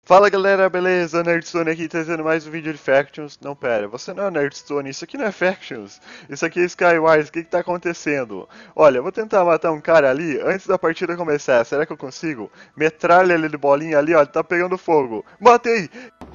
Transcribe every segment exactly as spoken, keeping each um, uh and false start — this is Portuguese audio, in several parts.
Fala galera, beleza? Nerdstone aqui trazendo mais um vídeo de Factions. Não, pera, você não é Nerdstone, isso aqui não é Factions. Isso aqui é Skywars, o que que tá acontecendo? Olha, eu vou tentar matar um cara ali antes da partida começar, será que eu consigo? Metralha ele de bolinha ali, ó, ele tá pegando fogo. Matei!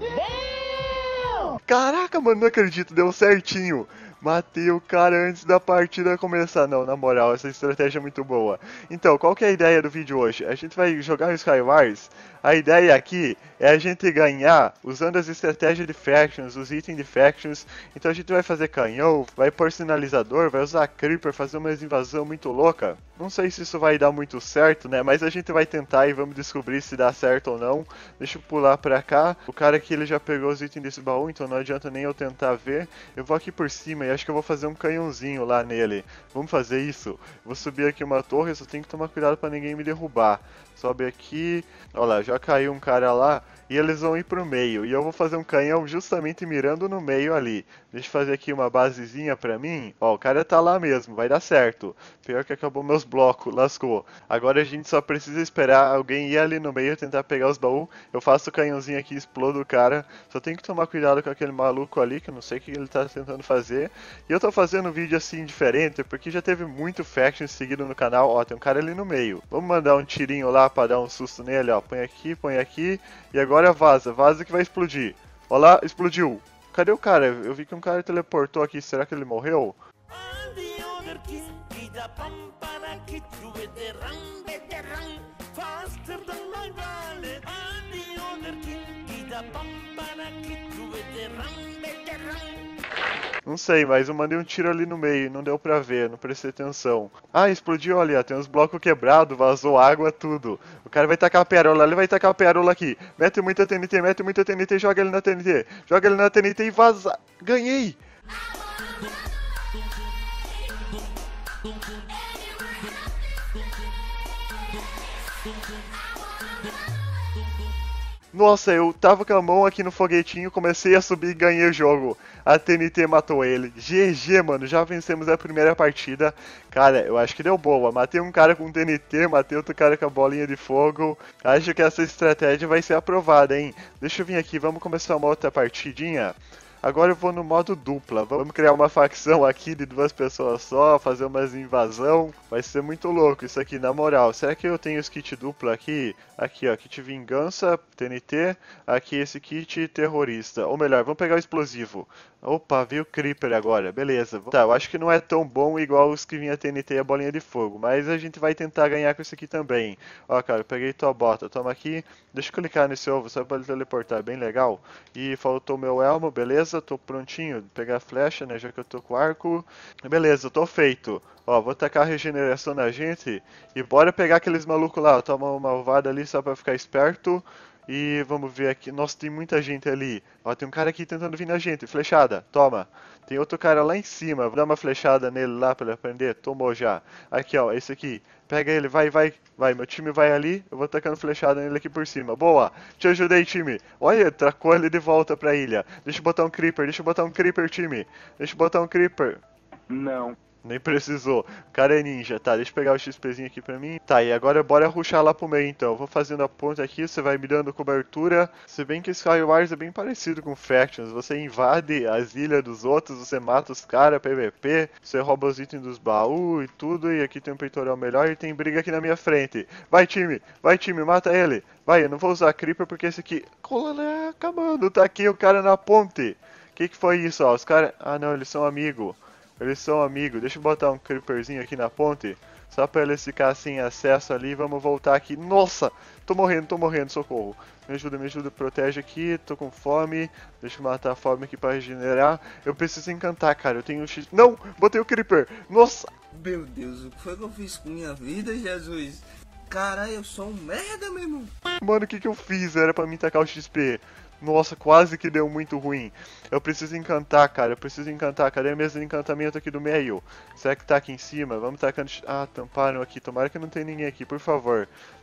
Caraca, mano, não acredito, deu certinho. Matei o cara antes da partida começar. Não, na moral, essa estratégia é muito boa. Então, qual que é a ideia do vídeo hoje? A gente vai jogar no Skywars. A ideia aqui é a gente ganhar usando as estratégias de Factions, os itens de Factions. Então a gente vai fazer canhão, vai pôr sinalizador, vai usar Creeper, fazer uma invasão muito louca. Não sei se isso vai dar muito certo, né? Mas a gente vai tentar e vamos descobrir se dá certo ou não. Deixa eu pular pra cá. O cara aqui ele já pegou os itens desse baú, então não adianta nem eu tentar ver. Eu vou aqui por cima e acho que eu vou fazer um canhãozinho lá nele. Vamos fazer isso? Vou subir aqui uma torre, só tenho que tomar cuidado pra ninguém me derrubar. Sobe aqui. Olha lá, já caiu um cara lá. E eles vão ir pro meio. E eu vou fazer um canhão justamente mirando no meio ali. Deixa eu fazer aqui uma basezinha pra mim. Ó, o cara tá lá mesmo, vai dar certo. Pior que acabou meus blocos, lascou. Agora a gente só precisa esperar alguém ir ali no meio tentar pegar os baús. Eu faço o canhãozinho aqui, explodo o cara. Só tenho que tomar cuidado com aquele maluco ali, que eu não sei o que ele tá tentando fazer. E eu tô fazendo um vídeo assim diferente, porque já teve muito faction seguido no canal. Ó, tem um cara ali no meio. Vamos mandar um tirinho lá pra dar um susto nele, ó. Põe aqui, põe aqui. E agora vaza, vaza que vai explodir. Olha lá, explodiu. Cadê o cara? Eu vi que um cara teleportou aqui, será que ele morreu? Não sei, mas eu mandei um tiro ali no meio, não deu pra ver, não prestei atenção. Ah, explodiu ali, ó, tem uns blocos quebrados, vazou água, tudo. O cara vai tacar a pérola, ele vai tacar a pérola aqui. Mete muita T N T, mete muita T N T, joga ele na T N T. Joga ele na T N T e vaza. Ganhei! Nossa, eu tava com a mão aqui no foguetinho, comecei a subir e ganhei o jogo. A T N T matou ele. G G, mano, já vencemos a primeira partida. Cara, eu acho que deu boa. Matei um cara com T N T, matei outro cara com a bolinha de fogo. Acho que essa estratégia vai ser aprovada, hein? Deixa eu vir aqui, vamos começar uma outra partidinha. Agora eu vou no modo dupla, vamos criar uma facção aqui de duas pessoas só, fazer umas invasão, vai ser muito louco isso aqui, na moral. Será que eu tenho os kit dupla aqui? Aqui ó, kit vingança, T N T, aqui esse kit terrorista, ou melhor, vamos pegar o explosivo. Opa, veio o Creeper agora, beleza. Tá, eu acho que não é tão bom igual os que vinha T N T e a bolinha de fogo, mas a gente vai tentar ganhar com isso aqui também. Ó cara, eu peguei tua bota, toma aqui, deixa eu clicar nesse ovo só pra ele teleportar, bem legal. E faltou meu elmo, beleza? Tô prontinho, pegar a flecha, né, já que eu tô com arco. Beleza, tô feito. Ó, vou tacar a regeneração na gente e bora pegar aqueles malucos lá. Toma uma malvada ali só pra ficar esperto. E vamos ver aqui. Nossa, tem muita gente ali. Ó, tem um cara aqui tentando vir na gente. Flechada, toma. Tem outro cara lá em cima. Vou dar uma flechada nele lá pra ele aprender. Tomou já. Aqui, ó, esse aqui. Pega ele, vai, vai. Vai, meu time vai ali. Eu vou tacando flechada nele aqui por cima. Boa. Te ajudei, time. Olha, tracou ele de volta pra ilha. Deixa eu botar um creeper. Deixa eu botar um creeper, time. Deixa eu botar um creeper. Não. Nem precisou. O cara é ninja. Tá, deixa eu pegar o XPzinho aqui pra mim. Tá, e agora bora rushar lá pro meio então. Eu vou fazendo a ponte aqui, você vai me dando cobertura. Se bem que Skywars é bem parecido com Factions. Você invade as ilhas dos outros, você mata os caras, P V P. Você rouba os itens dos baús e tudo. E aqui tem um peitoral melhor e tem briga aqui na minha frente. Vai time, vai time, mata ele. Vai, eu não vou usar Creeper porque esse aqui... Colé, acabando, tá aqui o cara na ponte. Que que foi isso, ó? Os caras... Ah não, eles são amigos. Eles são amigos. Deixa eu botar um creeperzinho aqui na ponte. Só pra eles ficar sem acesso ali. Vamos voltar aqui. Nossa! Tô morrendo, tô morrendo. Socorro. Me ajuda, me ajuda. Protege aqui. Tô com fome. Deixa eu matar a fome aqui pra regenerar. Eu preciso encantar, cara. Eu tenho um X... Não! Botei o creeper. Nossa! Meu Deus, o que foi que eu fiz com minha vida, Jesus? Caralho, eu sou um merda, meu irmão. Mano, o que que eu fiz? Era pra mim tacar o X P. Nossa, quase que deu muito ruim. Eu preciso encantar, cara. Eu preciso encantar. Cadê a mesa de encantamento aqui do meio? Será que tá aqui em cima? Vamos tacando... Ah, tamparam aqui. Tomara que não tenha ninguém aqui, por favor.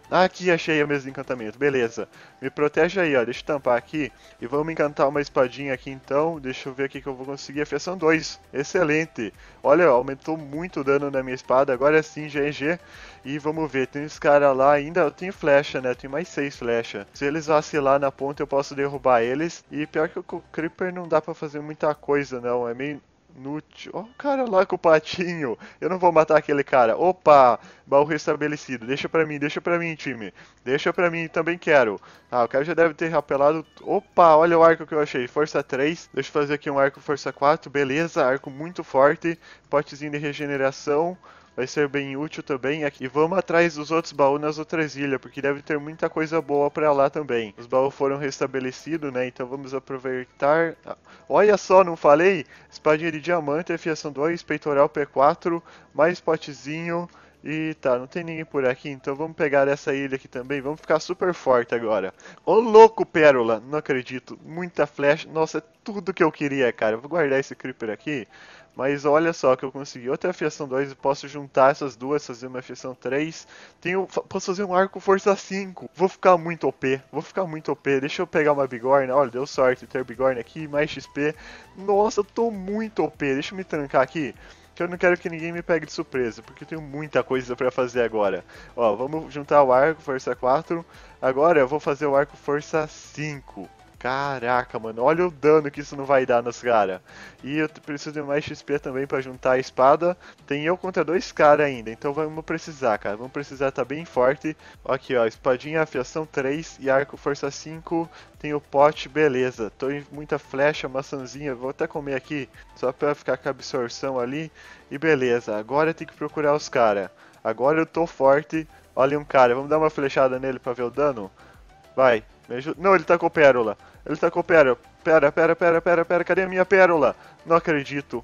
Aqui achei o mesmo encantamento, beleza. Me protege aí, ó, deixa eu tampar aqui. E vamos encantar uma espadinha aqui então. Deixa eu ver aqui que eu vou conseguir. Afiação dois, excelente. Olha, aumentou muito o dano na minha espada, agora sim G G. E vamos ver, tem uns caras lá ainda, eu tenho flecha, né, tem mais seis flechas. Se eles vacilar na ponta eu posso derrubar eles. E pior que o Creeper não dá pra fazer muita coisa não, é meio... inútil. Ó, o cara lá com o patinho. Eu não vou matar aquele cara. Opa, baú restabelecido. Deixa pra mim, deixa pra mim, time. Deixa pra mim, também quero. Ah, o cara já deve ter rapelado. Opa, olha o arco que eu achei. Força três. Deixa eu fazer aqui um arco força quatro. Beleza, arco muito forte. Potezinho de regeneração. Vai ser bem útil também. E vamos atrás dos outros baús nas outras ilhas, porque deve ter muita coisa boa pra lá também. Os baús foram restabelecidos, né? Então vamos aproveitar. Olha só, não falei? Espadinha de diamante, afiação dois, peitoral P quatro, mais potezinho. E tá, não tem ninguém por aqui, então vamos pegar essa ilha aqui também. Vamos ficar super forte agora. Ô louco, pérola! Não acredito. Muita flecha. Nossa, é tudo que eu queria, cara. Eu vou guardar esse creeper aqui. Mas olha só que eu consegui outra afiação dois, eu posso juntar essas duas, fazer uma afiação três. Tenho, posso fazer um arco força cinco. Vou ficar muito O P, vou ficar muito O P. Deixa eu pegar uma bigorna, olha, deu sorte ter bigorna aqui, mais X P. Nossa, eu tô muito O P, deixa eu me trancar aqui. Que eu não quero que ninguém me pegue de surpresa, porque eu tenho muita coisa pra fazer agora. Ó, vamos juntar o arco força quatro. Agora eu vou fazer o arco força cinco. Caraca, mano, olha o dano que isso não vai dar nos caras. E eu preciso de mais X P também pra juntar a espada. Tem eu contra dois caras ainda, então vamos precisar, cara. Vamos precisar estar tá bem forte. Aqui, ó, espadinha, afiação três e arco força cinco. Tem o pote, beleza. Tô em muita flecha, maçãzinha. Vou até comer aqui, só pra ficar com a absorção ali. E beleza, agora tem que procurar os caras. Agora eu tô forte. Olha um cara, vamos dar uma flechada nele pra ver o dano? Vai, me ajuda. Não, ele tá com pérola. Ele tá com pérola. Pera, pera, pera, pera, pera. Cadê a minha pérola? Não acredito.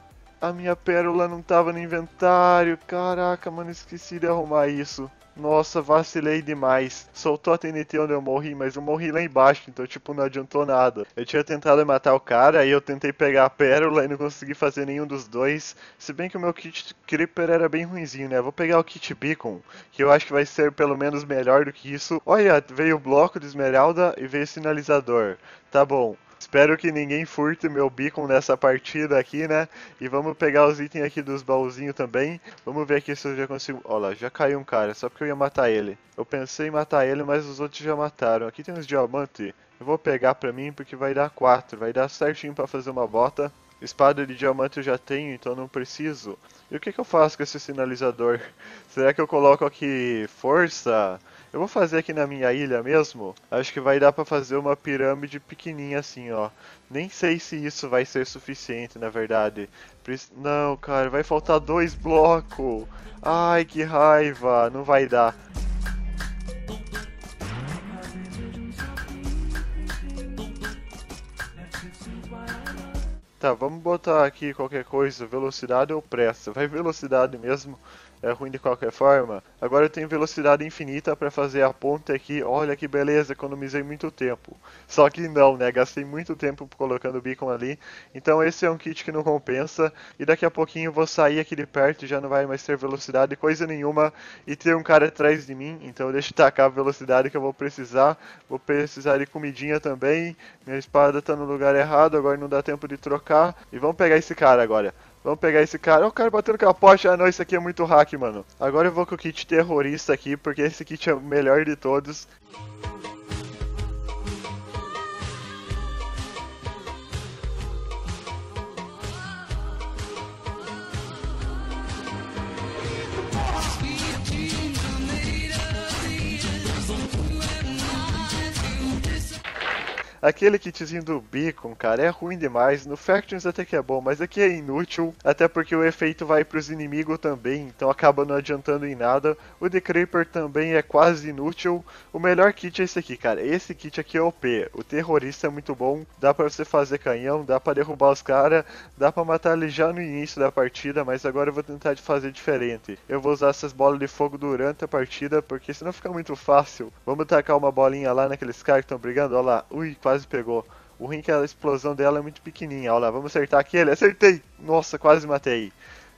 A minha pérola não tava no inventário. Caraca, mano, esqueci de arrumar isso. Nossa, vacilei demais. Soltou a T N T onde eu morri, mas eu morri lá embaixo, então tipo, não adiantou nada. Eu tinha tentado matar o cara, aí eu tentei pegar a pérola e não consegui fazer nenhum dos dois. Se bem que o meu kit Creeper era bem ruinzinho, né? Vou pegar o kit Beacon, que eu acho que vai ser pelo menos melhor do que isso. Olha, veio o bloco de esmeralda e veio o sinalizador. Tá bom. Espero que ninguém furte meu beacon nessa partida aqui, né? E vamos pegar os itens aqui dos baúzinhos também. Vamos ver aqui se eu já consigo... Olha lá, já caiu um cara, só porque eu ia matar ele. Eu pensei em matar ele, mas os outros já mataram. Aqui tem uns diamantes. Eu vou pegar pra mim porque vai dar quatro. Vai dar certinho pra fazer uma bota. Espada de diamante eu já tenho, então não preciso. E o que, que eu faço com esse sinalizador? Será que eu coloco aqui força? Eu vou fazer aqui na minha ilha mesmo. Acho que vai dar pra fazer uma pirâmide pequenininha assim, ó. Nem sei se isso vai ser suficiente, na verdade. Não, cara, vai faltar dois blocos. Ai, que raiva. Não vai dar. Tá, vamos botar aqui qualquer coisa, velocidade ou pressa. Vai velocidade mesmo, é ruim de qualquer forma. Agora eu tenho velocidade infinita para fazer a ponte aqui. Olha que beleza, economizei muito tempo. Só que não, né? Gastei muito tempo colocando o beacon ali. Então esse é um kit que não compensa. E daqui a pouquinho eu vou sair aqui de perto e já não vai mais ter velocidade, coisa nenhuma. E ter um cara atrás de mim. Então deixa eu tacar a velocidade que eu vou precisar. Vou precisar de comidinha também. Minha espada tá no lugar errado, agora não dá tempo de trocar. E vamos pegar esse cara agora. Vamos pegar esse cara. Olha o cara batendo com a poste. Ah não, isso aqui é muito hack, mano. Agora eu vou com o kit terrorista aqui, porque esse kit é o melhor de todos. Aquele kitzinho do Beacon, cara, é ruim demais. No Factions até que é bom, mas aqui é inútil. Até porque o efeito vai pros inimigos também, então acaba não adiantando em nada. O de Creeper também é quase inútil. O melhor kit é esse aqui, cara. Esse kit aqui é O P. O terrorista é muito bom. Dá pra você fazer canhão, dá pra derrubar os caras, dá pra matar ele já no início da partida, mas agora eu vou tentar fazer diferente. Eu vou usar essas bolas de fogo durante a partida, porque senão fica muito fácil. Vamos tacar uma bolinha lá naqueles caras que estão brigando, olha lá. Ui, quase Quase pegou. O ruim é que a explosão dela é muito pequenininha. Olha lá, vamos acertar aquele. Acertei! Nossa, quase matei.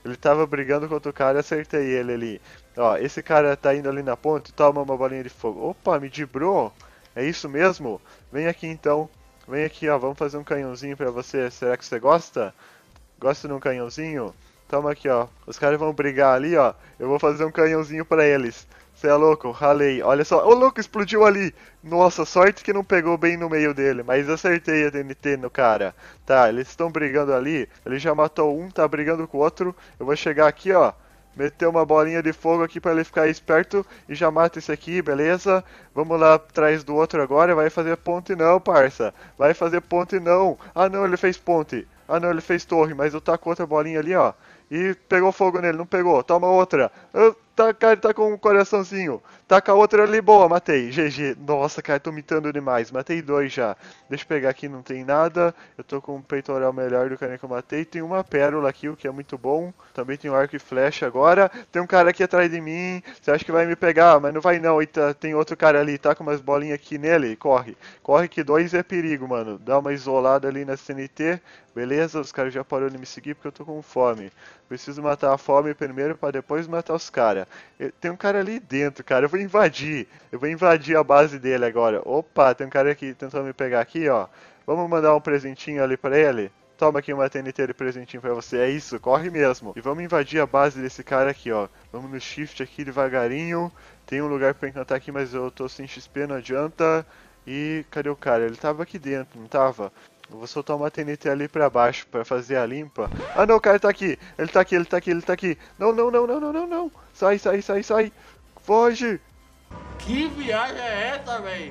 Ele tava brigando contra o cara e acertei ele ali. Ó, esse cara tá indo ali na ponte, toma uma bolinha de fogo. Opa, me dibrou. É isso mesmo? Vem aqui então. Vem aqui, ó, vamos fazer um canhãozinho pra você. Será que você gosta? Gosta de um canhãozinho? Toma aqui, ó. Os caras vão brigar ali, ó. Eu vou fazer um canhãozinho pra eles. Você é louco? Ralei. Olha só. Ô, louco, explodiu ali. Nossa, sorte que não pegou bem no meio dele. Mas acertei a T N T no cara. Tá, eles estão brigando ali. Ele já matou um, tá brigando com o outro. Eu vou chegar aqui, ó. Meter uma bolinha de fogo aqui pra ele ficar esperto e já mata esse aqui, beleza? Vamos lá atrás do outro agora. Vai fazer ponte não, parça. Vai fazer ponte não. Ah, não, ele fez ponte. Ah, não, ele fez torre, mas eu taco outra bolinha ali, ó. E pegou fogo nele, não pegou. Toma outra. Ah, tá, cara, tá com um coraçãozinho. Taca outra ali, boa, matei. G G. Nossa, cara, tô mitando demais. Matei dois já. Deixa eu pegar aqui, não tem nada. Eu tô com um peitoral melhor do cara que eu matei. Tem uma pérola aqui, o que é muito bom. Também tem um arco e flecha agora. Tem um cara aqui atrás de mim. Você acha que vai me pegar? Mas não vai não. Eita, tem outro cara ali. Tá com umas bolinhas aqui nele. Corre. Corre que dois é perigo, mano. Dá uma isolada ali na C N T. Beleza? Os caras já pararam de me seguir porque eu tô com fome. Preciso matar a fome primeiro pra depois matar os caras. Tem um cara ali dentro, cara. Eu vou invadir. Eu vou invadir a base dele agora. Opa, tem um cara aqui tentando me pegar aqui, ó. Vamos mandar um presentinho ali pra ele. Toma aqui uma T N T de presentinho pra você. É isso, corre mesmo. E vamos invadir a base desse cara aqui, ó. Vamos no shift aqui devagarinho. Tem um lugar pra encantar aqui, mas eu tô sem X P, não adianta. E cadê o cara? Ele tava aqui dentro, não tava? Eu vou soltar uma T N T ali pra baixo pra fazer a limpa. Ah não, o cara tá aqui. Ele tá aqui, ele tá aqui, ele tá aqui. Não, não, não, não, não, não, não. Sai, sai, sai, sai. Foge. Que viagem é essa, véi?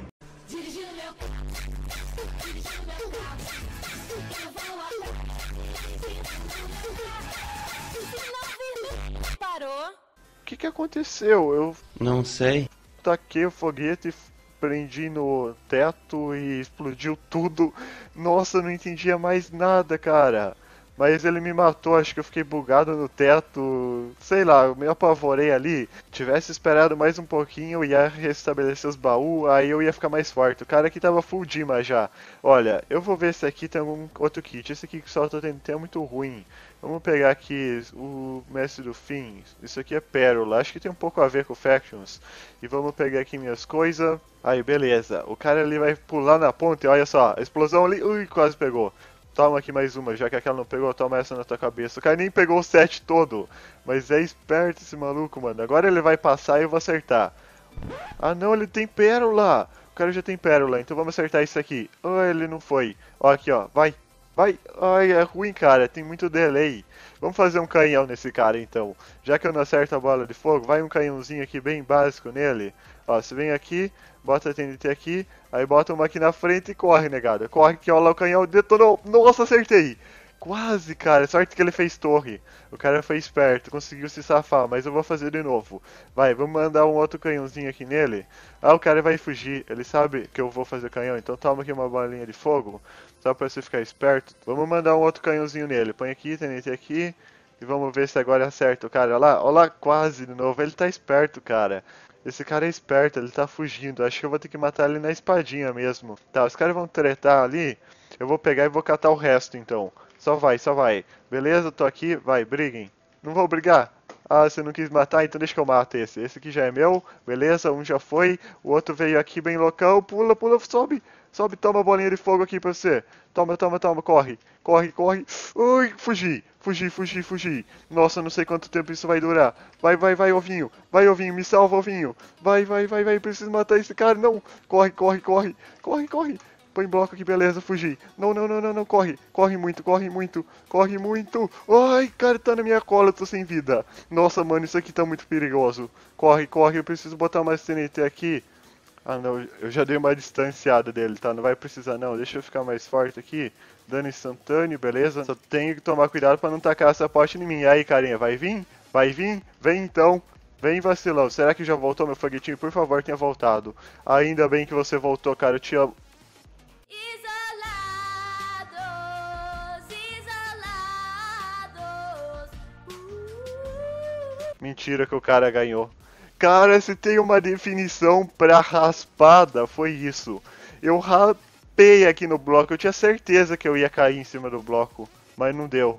Parou? O que que aconteceu? Eu Não sei. taquei o foguete, prendi no teto e explodiu tudo. Nossa, eu não entendia mais nada, cara. Mas ele me matou, acho que eu fiquei bugado no teto. Sei lá, eu me apavorei ali. Tivesse esperado mais um pouquinho, eu ia restabelecer os baús, aí eu ia ficar mais forte. O cara aqui tava full Dima já. Olha, eu vou ver se aqui tem algum outro kit. Esse aqui que só tô tendo é muito ruim. Vamos pegar aqui o Mestre do Fim. Isso aqui é pérola. Acho que tem um pouco a ver com Factions. E vamos pegar aqui minhas coisas. Aí, beleza. O cara ali vai pular na ponte. Olha só. A explosão ali. Ui, quase pegou. Toma aqui mais uma. Já que aquela não pegou, toma essa na tua cabeça. O cara nem pegou o set todo. Mas é esperto esse maluco, mano. Agora ele vai passar e eu vou acertar. Ah, não. Ele tem pérola. O cara já tem pérola. Então vamos acertar isso aqui. Oh, ele não foi. Ó, aqui, ó. Vai. Vai, ai, é ruim, cara, tem muito delay. Vamos fazer um canhão nesse cara, então. Já que eu não acerto a bola de fogo, vai um canhãozinho aqui bem básico nele. Ó, você vem aqui, bota a T N T aqui, aí bota uma aqui na frente e corre, negada. Corre que ó lá o canhão detonou. Nossa, acertei! Quase, cara, sorte que ele fez torre. O cara foi esperto, conseguiu se safar, mas eu vou fazer de novo. Vai, vamos mandar um outro canhãozinho aqui nele. Ah, o cara vai fugir, ele sabe que eu vou fazer canhão, então toma aqui uma bolinha de fogo. Só pra você ficar esperto. Vamos mandar um outro canhãozinho nele. Põe aqui, T N T aqui. E vamos ver se agora acerta o cara. Olha lá, olha lá, quase de novo. Ele tá esperto, cara. Esse cara é esperto, ele tá fugindo. Acho que eu vou ter que matar ele na espadinha mesmo. Tá, os caras vão tretar ali. Eu vou pegar e vou catar o resto, então. Só vai, só vai. Beleza, tô aqui. Vai, briguem. Não vou brigar. Ah, você não quis matar, então deixa que eu mato esse. Esse aqui já é meu. Beleza, um já foi. O outro veio aqui bem loucão. Pula, pula, sobe. Sobe, toma a bolinha de fogo aqui pra você. Toma, toma, toma, corre. Corre, corre. Ui, fugi. Fugi, fugi, fugi. Nossa, não sei quanto tempo isso vai durar. Vai, vai, vai, ovinho. Vai, ovinho, me salva, ovinho. Vai, vai, vai, vai. Preciso matar esse cara. Não. Corre, corre, corre. Corre, corre. Põe bloco aqui, beleza, fugi. Não, não, não, não, não, corre. Corre muito, corre muito. Corre muito. Ai, cara, tá na minha cola, eu tô sem vida. Nossa, mano, isso aqui tá muito perigoso. Corre, corre, eu preciso botar mais T N T aqui. Ah, não, eu já dei uma distanciada dele, tá? Não vai precisar, não. Deixa eu ficar mais forte aqui. Dano instantâneo, beleza? Só tenho que tomar cuidado pra não tacar essa pote em mim. E aí, carinha, vai vir? Vai vir? Vem, então. Vem, vacilão. Será que já voltou, meu foguetinho? Por favor, tenha voltado. Ainda bem que você voltou, cara. Eu te amo. Isolados, isolados. Uh. Mentira que o cara ganhou. Cara, se tem uma definição pra raspada, foi isso. Eu rapei aqui no bloco, eu tinha certeza que eu ia cair em cima do bloco, mas não deu.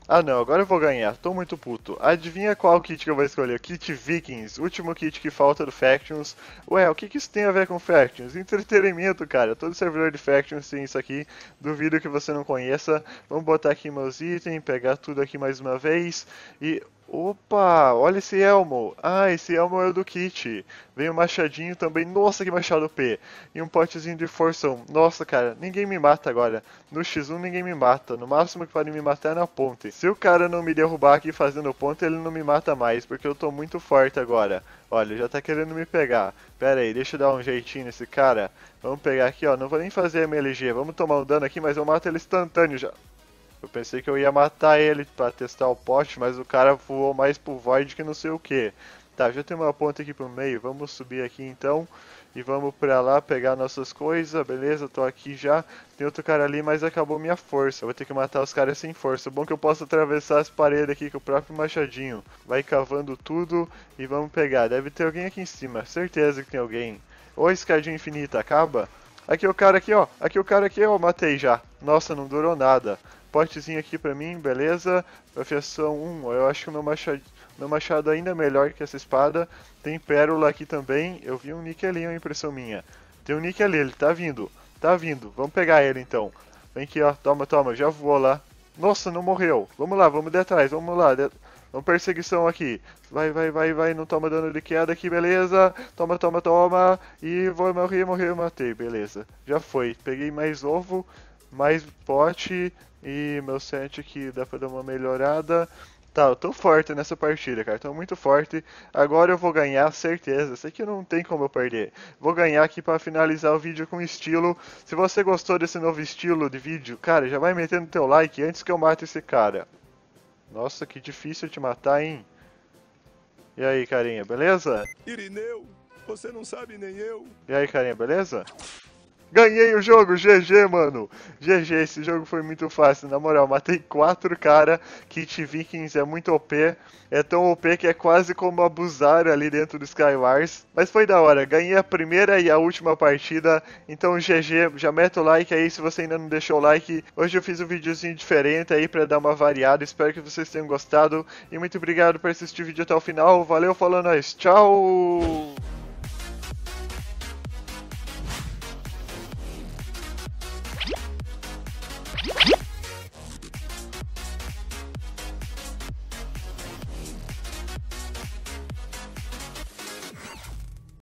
Ah não, agora eu vou ganhar, tô muito puto. Adivinha qual kit que eu vou escolher? Kit Vikings, último kit que falta do Factions. Ué, o que que isso tem a ver com Factions? Entretenimento, cara, todo servidor de Factions tem isso aqui. Duvido que você não conheça. Vamos botar aqui meus itens, pegar tudo aqui mais uma vez. E... Opa, olha esse elmo. Ah, esse elmo é o do kit. Vem um machadinho também. Nossa, que machado P. E um potezinho de força. Nossa, cara, ninguém me mata agora. No X um ninguém me mata. No máximo que pode me matar é na ponte. Se o cara não me derrubar aqui fazendo ponte, ele não me mata mais. Porque eu tô muito forte agora. Olha, já tá querendo me pegar. Pera aí, deixa eu dar um jeitinho nesse cara. Vamos pegar aqui, ó. Não vou nem fazer M L G. Vamos tomar um dano aqui, mas eu mato ele instantâneo já. Eu pensei que eu ia matar ele pra testar o poste, mas o cara voou mais pro Void que não sei o que. Tá, já tem uma ponta aqui pro meio, vamos subir aqui então. E vamos pra lá pegar nossas coisas, beleza, tô aqui já. Tem outro cara ali, mas acabou minha força. Eu vou ter que matar os caras sem força. Bom que eu posso atravessar as paredes aqui com o próprio machadinho. Vai cavando tudo e vamos pegar. Deve ter alguém aqui em cima, certeza que tem alguém. Ô, escadinha infinita, acaba? Aqui o cara aqui, ó. Aqui o cara aqui, ó, matei já. Nossa, não durou nada. Potezinho aqui pra mim, beleza. Afiação um, eu acho que o meu machado, meu machado ainda é melhor que essa espada. Tem pérola aqui também. Eu vi um nick ali, uma impressão minha. Tem um nick ali, ele tá vindo. Tá vindo, vamos pegar ele então. Vem aqui, ó, toma, toma, já voou lá. Nossa, não morreu. Vamos lá, vamos de atrás, vamos lá. De... Vamos perseguição aqui. Vai, vai, vai, vai, não toma dano de queda aqui, beleza. Toma, toma, toma. E vou morrer, morrer, matei, beleza. Já foi, peguei mais ovo, mais pote. E meu set aqui dá pra dar uma melhorada. Tá, eu tô forte nessa partida, cara. Tô muito forte. Agora eu vou ganhar, certeza. Isso aqui não tem como eu perder. Vou ganhar aqui pra finalizar o vídeo com estilo. Se você gostou desse novo estilo de vídeo, cara, já vai metendo teu like antes que eu mate esse cara. Nossa, que difícil te matar, hein? E aí, carinha, beleza? Irineu, você não sabe nem eu. E aí, carinha, beleza? Ganhei o jogo, G G, mano. G G, esse jogo foi muito fácil, na moral. Matei quatro cara. Kit Vikings é muito O P. É tão O P que é quase como abusar ali dentro do Skywars. Mas foi da hora, ganhei a primeira e a última partida. Então G G, já mete o like aí se você ainda não deixou o like. Hoje eu fiz um videozinho diferente aí pra dar uma variada. Espero que vocês tenham gostado. E muito obrigado por assistir o vídeo até o final. Valeu, falou, nós. Tchau!